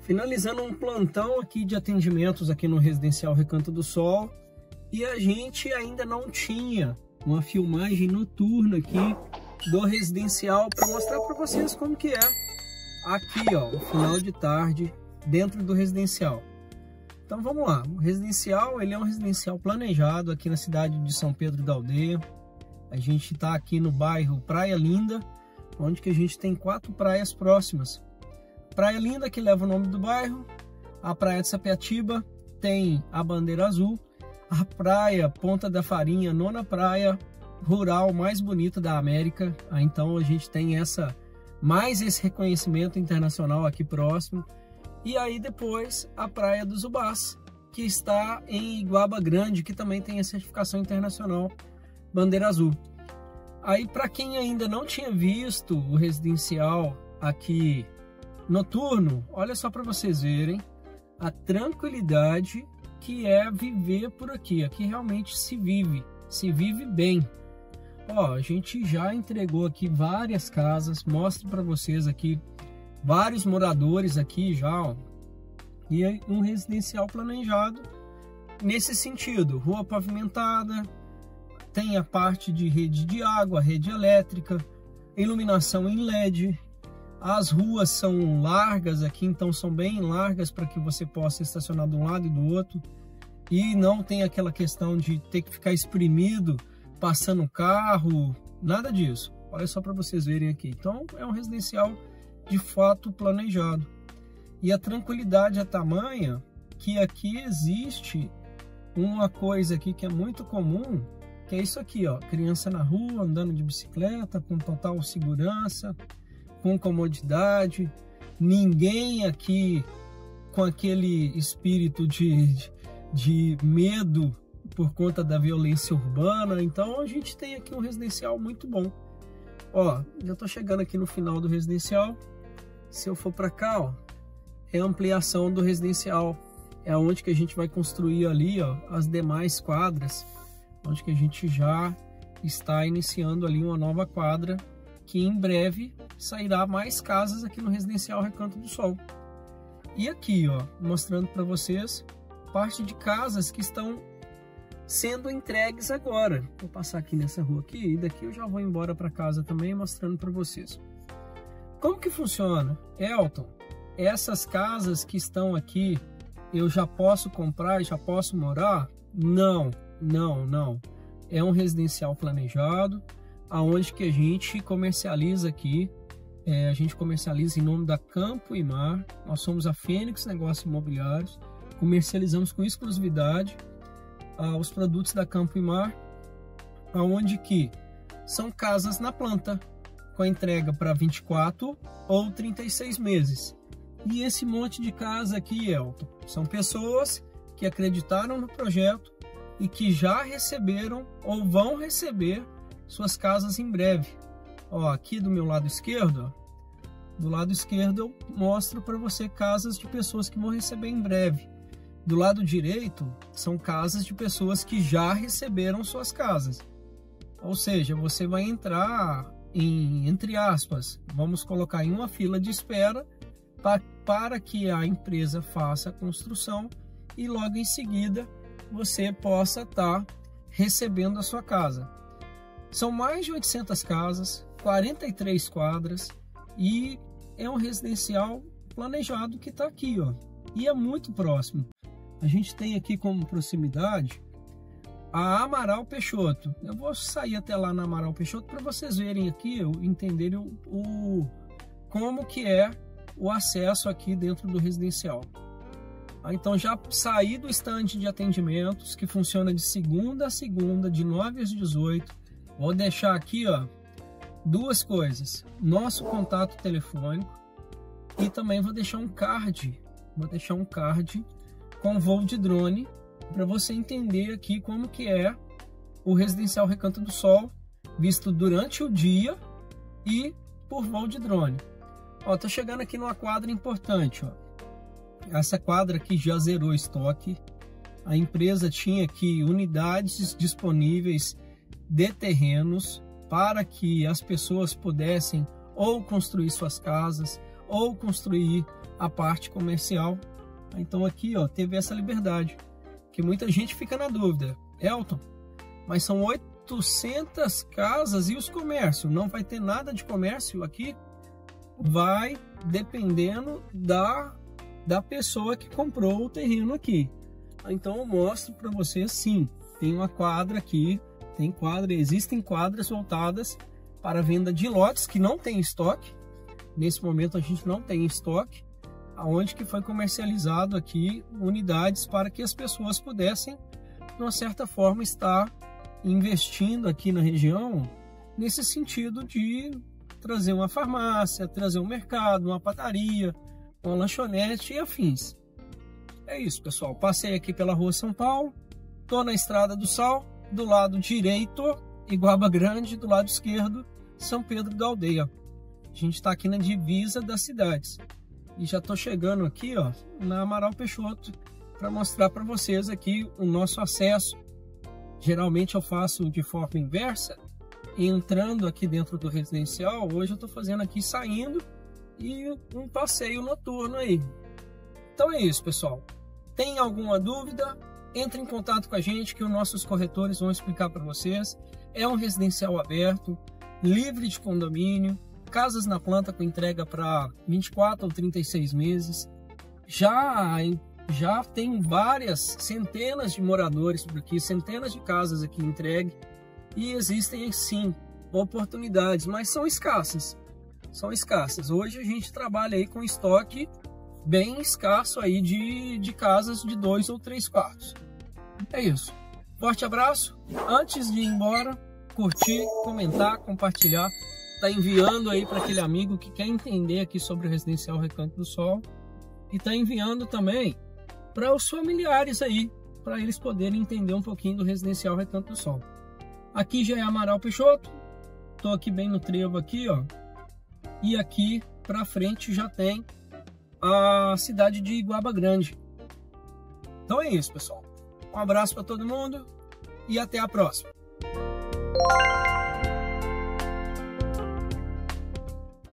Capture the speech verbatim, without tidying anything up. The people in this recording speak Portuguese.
finalizando um plantão aqui de atendimentos aqui no Residencial Recanto do Sol, e a gente ainda não tinha uma filmagem noturna aqui do residencial para mostrar para vocês como que é aqui, ó, o final de tarde dentro do residencial. Então vamos lá, o residencial, ele é um residencial planejado aqui na cidade de São Pedro da Aldeia. A gente está aqui no bairro Praia Linda, onde que a gente tem quatro praias próximas. Praia Linda, que leva o nome do bairro, a Praia de Sapetiba tem a bandeira azul, a Praia Ponta da Farinha, nona praia rural mais bonita da América. Então a gente tem essa mais esse reconhecimento internacional aqui próximo. E aí depois a Praia dos Ubás, que está em Iguaba Grande, que também tem a certificação internacional bandeira azul. Aí, para quem ainda não tinha visto o residencial aqui noturno, olha só para vocês verem a tranquilidade que é viver por aqui. Aqui realmente se vive, se vive bem. Ó, a gente já entregou aqui várias casas, mostro para vocês aqui vários moradores aqui já, ó, e um residencial planejado nesse sentido, rua pavimentada, tem a parte de rede de água, rede elétrica, iluminação em L E D, as ruas são largas aqui, então são bem largas para que você possa estacionar de um lado e do outro, e não tem aquela questão de ter que ficar espremido, passando carro, nada disso. Olha só para vocês verem aqui. Então é um residencial de fato planejado. E a tranquilidade é tamanha que aqui existe uma coisa aqui que é muito comum, que é isso aqui, ó, criança na rua, andando de bicicleta, com total segurança, com comodidade, ninguém aqui com aquele espírito de, de, de medo por conta da violência urbana. Então a gente tem aqui um residencial muito bom. Ó, já tô chegando aqui no final do residencial. Se eu for para cá, ó, é a ampliação do residencial, é onde que a gente vai construir ali, ó, as demais quadras, onde que a gente já está iniciando ali uma nova quadra, que em breve sairá mais casas aqui no Residencial Recanto do Sol. E aqui, ó, mostrando para vocês parte de casas que estão sendo entregues agora. Vou passar aqui nessa rua aqui e daqui eu já vou embora para casa também, mostrando para vocês. Como que funciona? Elton, essas casas que estão aqui, eu já posso comprar, já posso morar? Não, não, não. É um residencial planejado, aonde que a gente comercializa aqui, é, a gente comercializa em nome da Campo e Mar. Nós somos a Fênix Negócios Imobiliários, comercializamos com exclusividade ah, os produtos da Campo e Mar, aonde que são casas na planta, com a entrega para vinte e quatro ou trinta e seis meses. E esse monte de casa aqui, Elton, são pessoas que acreditaram no projeto e que já receberam ou vão receber suas casas em breve. Ó, aqui do meu lado esquerdo, ó, do lado esquerdo eu mostro para você casas de pessoas que vão receber em breve. Do lado direito são casas de pessoas que já receberam suas casas. Ou seja, você vai entrar em, entre aspas, vamos colocar em uma fila de espera para, para que a empresa faça a construção e logo em seguida você possa estar recebendo a sua casa. São mais de oitocentas casas, quarenta e três quadras, e é um residencial planejado que está aqui, ó, e é muito próximo. A gente tem aqui como proximidade a Amaral Peixoto. Eu vou sair até lá na Amaral Peixoto para vocês verem aqui, entenderem o, o, como que é o acesso aqui dentro do residencial. Então já saí do estande de atendimentos, que funciona de segunda a segunda, de nove às dezoito. Vou deixar aqui, ó, duas coisas: nosso contato telefônico, e também vou deixar um card, vou deixar um card com voo de drone, para você entender aqui como que é o Residencial Recanto do Sol, visto durante o dia e por voo de drone. Ó, tô chegando aqui numa quadra importante, ó. Essa quadra aqui já zerou estoque. A empresa tinha aqui unidades disponíveis de terrenos para que as pessoas pudessem ou construir suas casas ou construir a parte comercial. Então aqui, ó, teve essa liberdade, que muita gente fica na dúvida, Elton, mas são oitocentas casas e os comércios, não vai ter nada de comércio aqui? Vai dependendo da, da pessoa que comprou o terreno aqui. Então eu mostro para vocês, sim, tem uma quadra aqui, tem quadra, existem quadras voltadas para venda de lotes que não tem estoque. Nesse momento a gente não tem estoque, aonde que foi comercializado aqui unidades para que as pessoas pudessem, de uma certa forma, estar investindo aqui na região, nesse sentido de trazer uma farmácia, trazer um mercado, uma padaria, uma lanchonete e afins. É isso, pessoal. Passei aqui pela Rua São Paulo, tô na Estrada do Sal, do lado direito, Iguaba Grande, do lado esquerdo, São Pedro da Aldeia. A gente está aqui na divisa das cidades. E já tô chegando aqui, ó, na Amaral Peixoto, para mostrar para vocês aqui o nosso acesso. Geralmente eu faço de forma inversa, entrando aqui dentro do residencial. Hoje eu tô fazendo aqui saindo e um passeio noturno aí. Então é isso, pessoal. Tem alguma dúvida? Entre em contato com a gente que os nossos corretores vão explicar para vocês. É um residencial aberto, livre de condomínio, casas na planta com entrega para vinte e quatro ou trinta e seis meses. Já, já tem várias centenas de moradores por aqui, centenas de casas aqui entregue. E existem sim oportunidades, mas são escassas. São escassas. Hoje a gente trabalha aí com estoque bem escasso aí de, de casas de dois ou três quartos. É isso. Forte abraço. Antes de ir embora, curtir, comentar, compartilhar. Tá enviando aí para aquele amigo que quer entender aqui sobre o residencial Recanto do Sol. E tá enviando também para os familiares aí, para eles poderem entender um pouquinho do residencial Recanto do Sol. Aqui já é Amaral Peixoto. Tô aqui bem no trevo aqui, ó. E aqui para frente já tem a cidade de Iguaba Grande. Então é isso, pessoal. Um abraço para todo mundo e até a próxima.